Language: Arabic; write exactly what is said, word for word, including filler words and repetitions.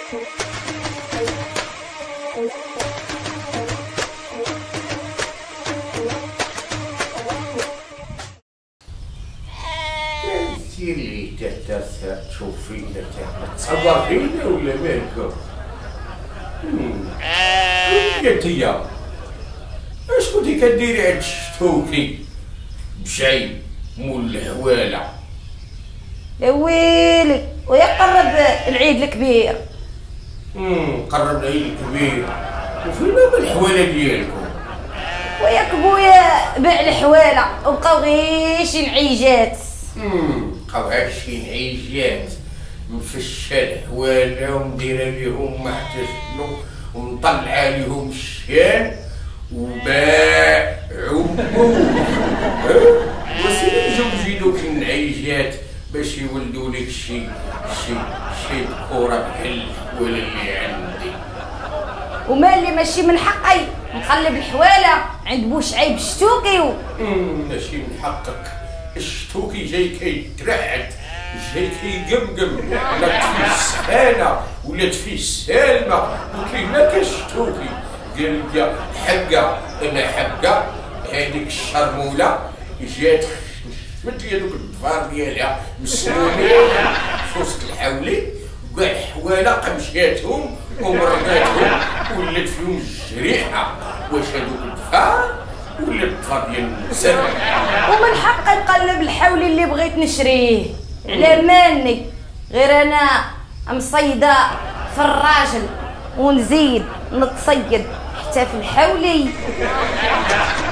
سيري تحت تشوف فينا تصور فينا ولا مالك؟ قالت هي اش كنتي كديري هاد الشتوكي بشي مول الهواله؟ يا ويلي ويقرب العيد الكبير. امم قرب العيد الكبير وفين هما الحواله ديالكم؟ وياك بويا باع الحواله وبقاو غير شي نعيجات. امم بقاو غير شي نعيجات مفشه الحواله ومديره ليهم ما حتى شنو ومطلعه ليهم الشان وباع عمو. وسيلي نزوجي دوك النعيجات باش يولدوا لك شي شي شي ذكوره بحال الحواله اللي عندي. ومالي ماشي من حقي نقلب الحواله عند بوشعيب الشتوكي و... ماشي من حقك. الشتوكي جاي كيترعد جاي كيقمقم لا تفي السخانه ولا تفي السالمه وكاينه كالشتوكي قال لي حقه انا حقه هذيك الشرموله جات شفت لي هذوك الضفار ديالها مسنونين في وسط الحولي وكاع الحواله قمشاتهم ومرقاتهم ولات فيهم الجريحه. واش هذوك الضفار ولا الضفار ديال النساء؟ ومن حقي نقلب الحولي اللي بغيت نشريه على مالني، غير انا مصيده في الراجل ونزيد نتصيد حتى في الحولي.